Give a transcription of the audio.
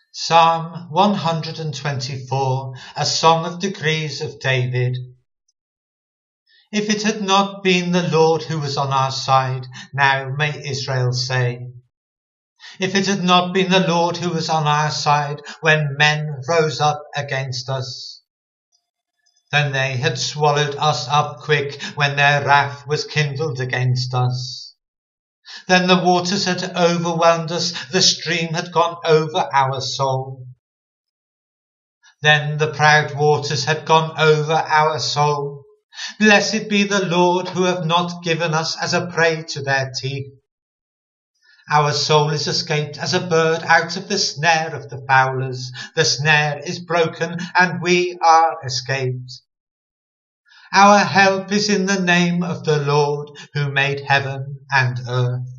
Psalm 124, a song of decrees of David. If it had not been the Lord who was on our side, now may Israel say. If it had not been the Lord who was on our side when men rose up against us, then they had swallowed us up quick when their wrath was kindled against us. Then the waters had overwhelmed us, the stream had gone over our soul. Then the proud waters had gone over our soul. Blessed be the Lord who have not given us as a prey to their teeth. Our soul is escaped as a bird out of the snare of the fowlers. The snare is broken and we are escaped. Our help is in the name of the Lord who made heaven and earth.